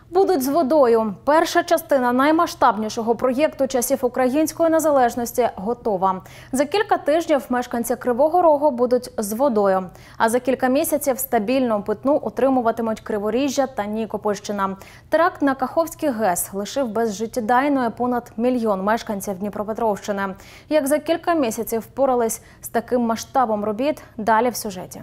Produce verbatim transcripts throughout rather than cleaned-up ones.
Будуть з водою. Перша частина наймасштабнішого проєкту часів української незалежності готова. За кілька тижнів мешканці Кривого Рогу будуть з водою. А за кілька місяців стабільну питну отримуватимуть Криворіжжя та Нікопольщина. Теракт на Каховський ГЕС лишив без життєдайної понад мільйон мешканців Дніпропетровщини. Як за кілька місяців впорались з таким масштабом робіт, далі в сюжеті.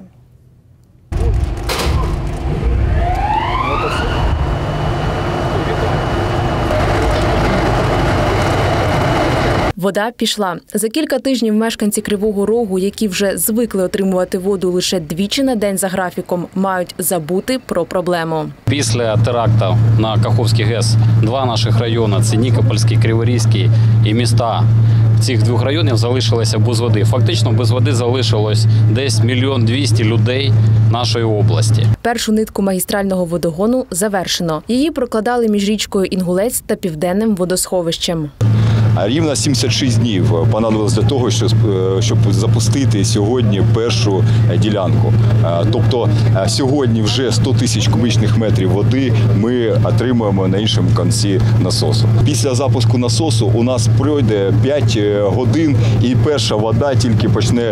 Вода пішла. За кілька тижнів мешканці Кривого Рогу, які вже звикли отримувати воду лише двічі на день за графіком, мають забути про проблему. Після теракту на Каховський ГЕС два наших райони – це Нікопольський, Криворізький і міста цих двох районів залишилися без води. Фактично без води залишилось десь мільйон двісті людей нашої області. Першу нитку магістрального водогону завершено. Її прокладали між річкою Інгулець та Південним водосховищем. Рівно сімдесят шість днів понадобилось для того, щоб запустити сьогодні першу ділянку. Тобто сьогодні вже сто тисяч кубічних метрів води ми отримуємо на іншому кінці насосу. Після запуску насосу у нас пройде п'ять годин і перша вода тільки почне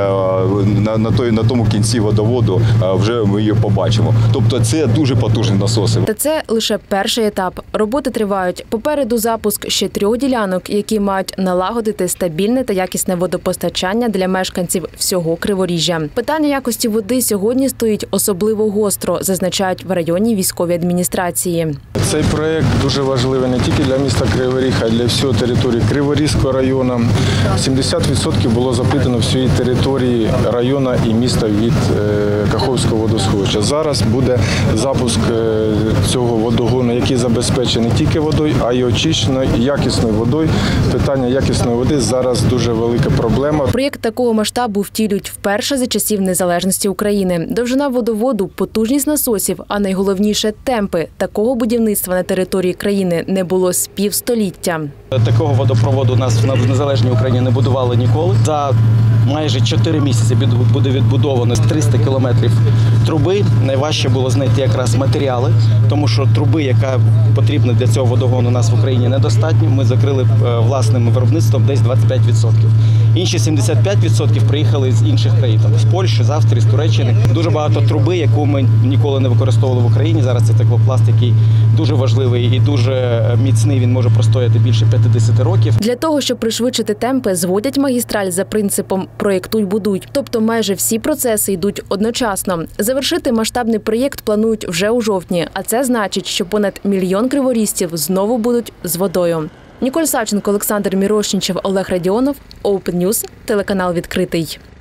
на, той, на тому кінці водоводу, вже ми її побачимо. Тобто це дуже потужні насоси. Та це лише перший етап. Роботи тривають. Попереду запуск ще трьох ділянок, які мають налагодити стабільне та якісне водопостачання для мешканців всього Криворіжжя. Питання якості води сьогодні стоїть особливо гостро, зазначають в районній військовій адміністрації. Цей проєкт дуже важливий не тільки для міста Кривий Ріг, а й для всієї території Криворізького району. сімдесят відсотків було запитано всієї території району і міста від Каховського водосховища. Зараз буде запуск цього водогону, який забезпечений не тільки водою, а й очищеною і якісною водою. Питання якісної води зараз дуже велика проблема. Проєкт такого масштабу втілюють вперше за часів незалежності України. Довжина водоводу, потужність насосів, а найголовніше – темпи. Такого будівництва на території країни не було з півстоліття. Такого водопроводу у нас в незалежній Україні не будували ніколи. За майже чотири місяці буде відбудовано триста кілометрів труби. Найважче було знайти якраз матеріали, тому що труби, яка потрібна для цього водогону, у нас в Україні недостатньо. Ми закрили власним виробництвом десь двадцять п'ять відсотків. Інші сімдесят п'ять відсотків приїхали з інших країн, з Польщі, з Австрії, з Туреччини. Дуже багато труби, яку ми ніколи не використовували в Україні. Зараз це теклопласт, який дуже важливий і дуже міцний, він може простояти більше п'ятдесят років. Для того, щоб пришвидшити темпи, зводять магістраль за принципом «проєктуй, будуй». Тобто майже всі процеси йдуть одночасно. Завершити масштабний проєкт планують вже у жовтні, а це значить, що понад мільйон криворізців знову будуть з водою. Ніколь Савченко, Олександр Мірошнічев, Олег Радіонов, Open News, телеканал «Відкритий».